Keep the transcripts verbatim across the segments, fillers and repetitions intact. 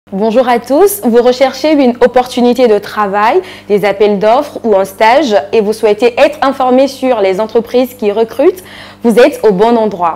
Bonjour à tous, vous recherchez une opportunité de travail, des appels d'offres ou un stage et vous souhaitez être informé sur les entreprises qui recrutent, vous êtes au bon endroit.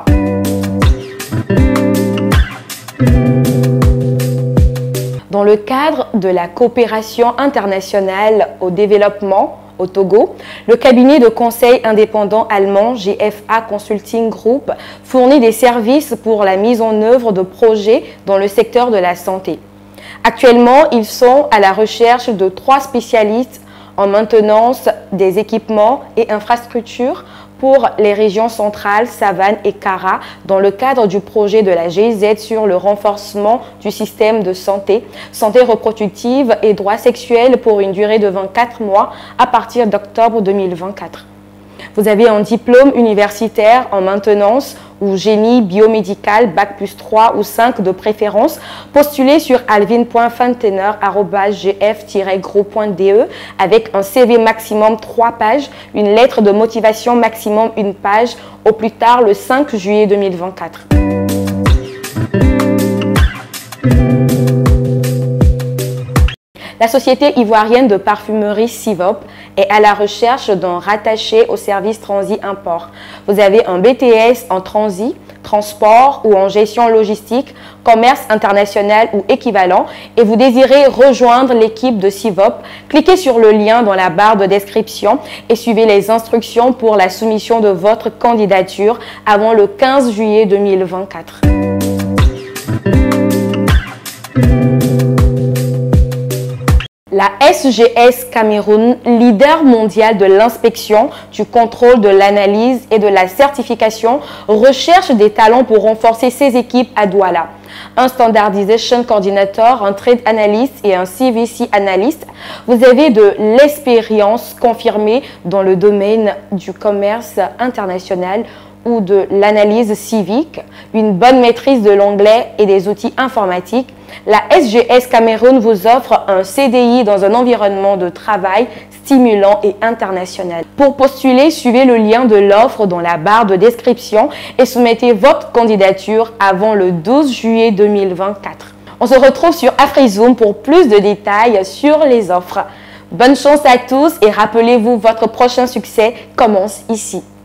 Dans le cadre de la coopération internationale au développement au Togo, le cabinet de conseil indépendant allemand G F A Consulting Group fournit des services pour la mise en œuvre de projets dans le secteur de la santé. Actuellement, ils sont à la recherche de trois spécialistes en maintenance des équipements et infrastructures pour les régions centrales, Savane et Kara, dans le cadre du projet de la G I Z sur le renforcement du système de santé, santé reproductive et droits sexuels pour une durée de vingt-quatre mois à partir d'octobre deux mille vingt-quatre. Vous avez un diplôme universitaire en maintenance ou génie biomédical, bac plus trois ou cinq de préférence, postulez sur alvin point fantener arobase g f tiret groupe point d e avec un C V maximum trois pages, une lettre de motivation maximum une page, au plus tard le cinq juillet deux mille vingt-quatre. La société ivoirienne de parfumerie Sivop est à la recherche d'un rattaché au service transit import. Vous avez un B T S en transit, transport ou en gestion logistique, commerce international ou équivalent et vous désirez rejoindre l'équipe de Sivop, cliquez sur le lien dans la barre de description et suivez les instructions pour la soumission de votre candidature avant le quinze juillet deux mille vingt-quatre. La S G S Cameroun, leader mondial de l'inspection, du contrôle de l'analyse et de la certification, recherche des talents pour renforcer ses équipes à Douala. Un Standardization Coordinator, un Trade Analyst et un C V C Analyst. Vous avez de l'expérience confirmée dans le domaine du commerce international ou de l'analyse civique, une bonne maîtrise de l'anglais et des outils informatiques. La S G S Cameroun vous offre un C D I dans un environnement de travail stimulant et international. Pour postuler, suivez le lien de l'offre dans la barre de description et soumettez votre candidature avant le douze juillet deux mille vingt-quatre. On se retrouve sur AfriZoom pour plus de détails sur les offres. Bonne chance à tous et rappelez-vous, votre prochain succès commence ici.